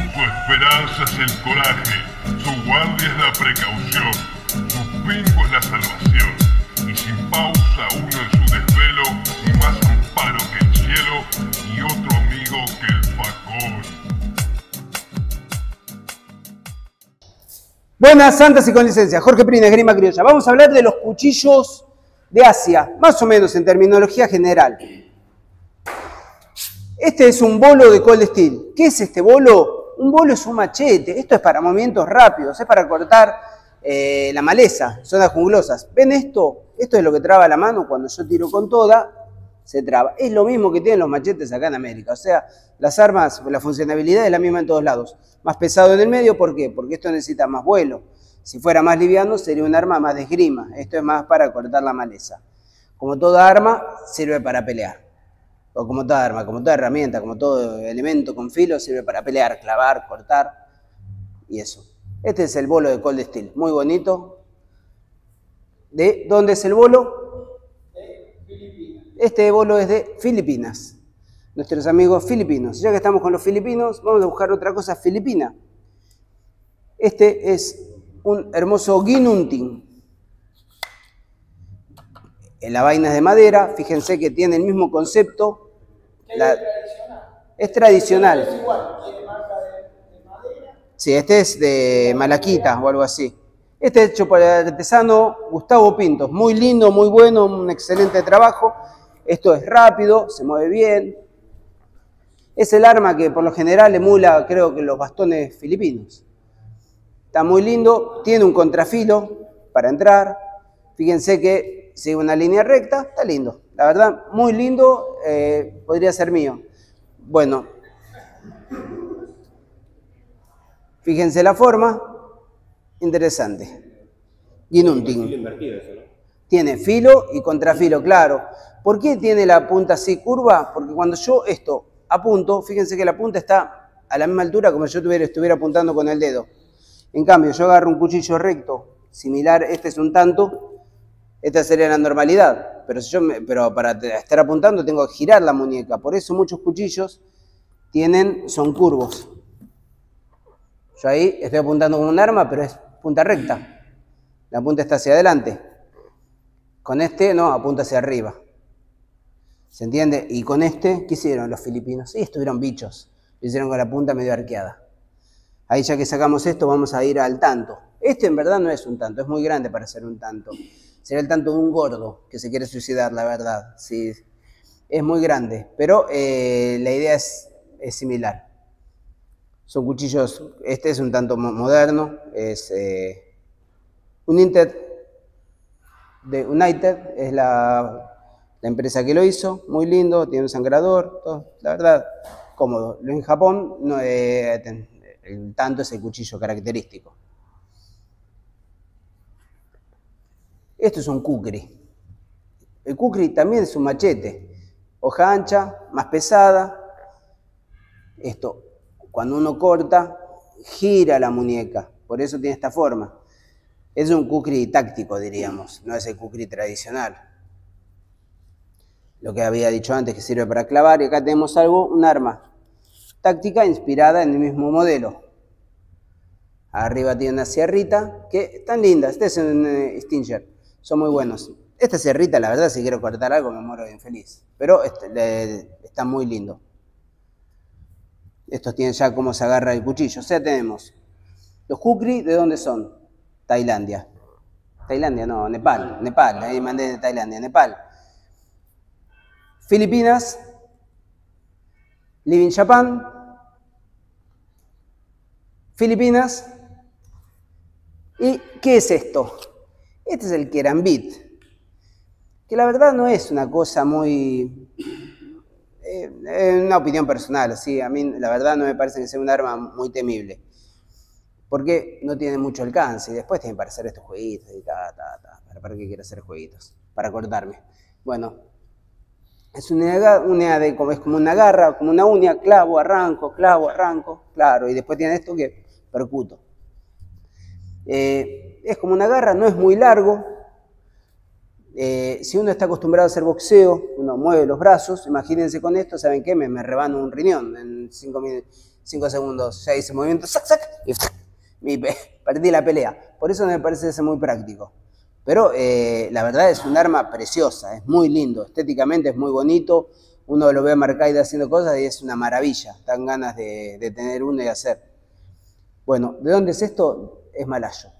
Su esperanza es el coraje, su guardia es la precaución, su pingo es la salvación, y sin pausa uno en su desvelo, y más amparo que el cielo, y otro amigo que el facón. Buenas, santas y con licencia. Jorge Prina, Esgrima Criolla. Vamos a hablar de los cuchillos de Asia, más o menos en terminología general. Este es un bolo de cold steel. ¿Qué es este bolo? Un bolo es un machete. Esto es para movimientos rápidos, es para cortar la maleza, zonas junglosas. ¿Ven esto? Esto es lo que traba la mano cuando yo tiro con toda, se traba. Es lo mismo que tienen los machetes acá en América. O sea, las armas, la funcionalidad es la misma en todos lados. Más pesado en el medio, ¿por qué? Porque esto necesita más vuelo. Si fuera más liviano, sería un arma más de esgrima. Esto es más para cortar la maleza. Como toda arma, sirve para pelear. O como toda arma, como toda herramienta, como todo elemento con filo, sirve para pelear, clavar, cortar y eso. Este es el bolo de cold steel, muy bonito. ¿De dónde es el bolo? De Filipinas. Este bolo es de Filipinas. Nuestros amigos filipinos. Ya que estamos con los filipinos, vamos a buscar otra cosa filipina. Este es un hermoso ginunting. La vaina es de madera, fíjense que tiene el mismo concepto. ¿Es tradicional? Es tradicional. Es igual, tiene marca de madera. Sí, este es de malaquita o algo así. Este es hecho por el artesano Gustavo Pintos. Muy lindo, muy bueno, un excelente trabajo. Esto es rápido, se mueve bien. Es el arma que por lo general emula, creo que los bastones filipinos. Está muy lindo, tiene un contrafilo para entrar. Fíjense que sigue una línea recta, está lindo. La verdad, muy lindo, podría ser mío. Bueno, fíjense la forma, interesante. Ginunting. Tiene filo y contrafilo, claro. ¿Por qué tiene la punta así curva? Porque cuando yo esto apunto, fíjense que la punta está a la misma altura como si yo estuviera apuntando con el dedo. En cambio, yo agarro un cuchillo recto, similar, este es un tanto, esta sería la normalidad. Pero para estar apuntando tengo que girar la muñeca. Por eso muchos cuchillos son curvos. Yo ahí estoy apuntando con un arma, pero es punta recta. La punta está hacia adelante. Con este no, apunta hacia arriba. ¿Se entiende? Y con este, ¿qué hicieron los filipinos? Sí, estuvieron bichos. Lo hicieron con la punta medio arqueada. Ahí ya que sacamos esto, vamos a ir al tanto. Este en verdad no es un tanto, es muy grande para ser un tanto. Sería el tanto de un gordo que se quiere suicidar, la verdad. Sí, es muy grande, pero la idea es similar. Son cuchillos, este es un tanto moderno, es United, es la empresa que lo hizo, muy lindo, tiene un sangrador, todo, la verdad, cómodo. En Japón el tanto es el cuchillo característico. Esto es un kukri. El kukri también es un machete. Hoja ancha, más pesada. Esto, cuando uno corta, gira la muñeca. Por eso tiene esta forma. Es un kukri táctico, diríamos. No es el kukri tradicional. Lo que había dicho antes, que sirve para clavar. Y acá tenemos un arma táctica inspirada en el mismo modelo. Arriba tiene una sierrita que están lindas. Este es un Stinger. Son muy buenos. Esta sierrita, la verdad, si quiero cortar algo me muero de infeliz. Pero está muy lindo. Estos tienen ya cómo se agarra el cuchillo. O sea, tenemos los kukri, ¿de dónde son? Tailandia. Tailandia, no, Nepal. Nepal, ahí mandé de Tailandia, Nepal. Filipinas. Living Japan. Filipinas. ¿Y qué es esto? Este es el Kerambit, que la verdad no es una cosa muy... una opinión personal, ¿sí? A mí la verdad no me parece que sea un arma muy temible, porque no tiene mucho alcance y después tienen para hacer estos jueguitos y ¿para qué quiero hacer jueguitos? Para cortarme. Bueno, es es como una garra, como una uña, clavo, arranco, claro, y después tiene esto que percuto. Es como una garra, no es muy largo. Si uno está acostumbrado a hacer boxeo, uno mueve los brazos, imagínense con esto, ¿saben qué? Me rebano un riñón en 5 minutos. 5 segundos ya hice movimiento, sac, sac, y perdí la pelea. Por eso no me parece ser muy práctico. Pero la verdad es un arma preciosa, es muy lindo, estéticamente es muy bonito. Uno lo ve a Marcaida haciendo cosas y es una maravilla. Dan ganas de tener uno y hacer. Bueno, ¿de dónde es esto? Es malayo.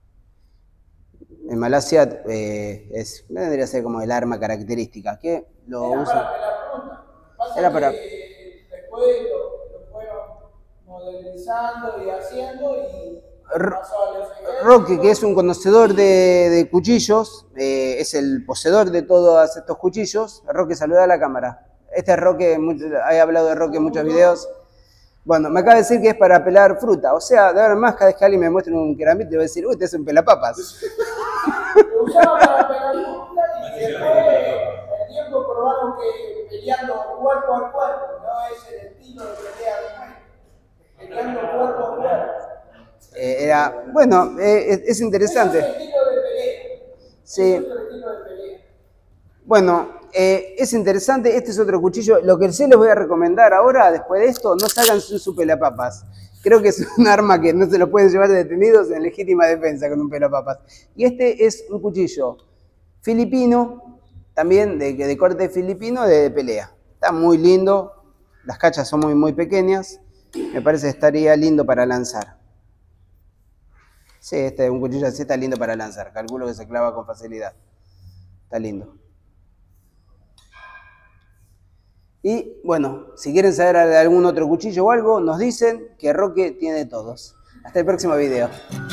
En Malasia vendría a ser como el arma característica. ¿Qué lo usan? Era para... Después lo fueron modernizando y haciendo y pasó a los ejércitos. Roque, que es un conocedor de cuchillos, es el poseedor de todos estos cuchillos. Roque, saluda a la cámara. Este es Roque, he hablado de Roque en muchos videos. Bueno, me acaba de decir que es para pelar fruta. O sea, de ahora en más, cada vez que alguien me muestre un keramit, te voy a decir, uy, este es un pelapapas. Lo usaban para pelar fruta y después el tiempo probaron que peleando cuerpo a cuerpo, no es el estilo de pelea de Mike. Peleando cuerpo a cuerpo. Bueno, es interesante. Es otro estilo de pelea. Sí. Es otro estilo de pelea. Bueno, es interesante, este es otro cuchillo. Lo que sí les voy a recomendar ahora, después de esto, no salgan sin su pelapapas. Creo que es un arma que no se lo pueden llevar detenidos en legítima defensa con un pelapapas. Y este es un cuchillo filipino, también de corte filipino, de pelea. Está muy lindo, las cachas son muy pequeñas. Me parece que estaría lindo para lanzar. Sí, este es un cuchillo así, está lindo para lanzar. Calculo que se clava con facilidad. Está lindo. Y bueno, si quieren saber de algún otro cuchillo o algo, nos dicen que Roque tiene todos. Hasta el próximo video.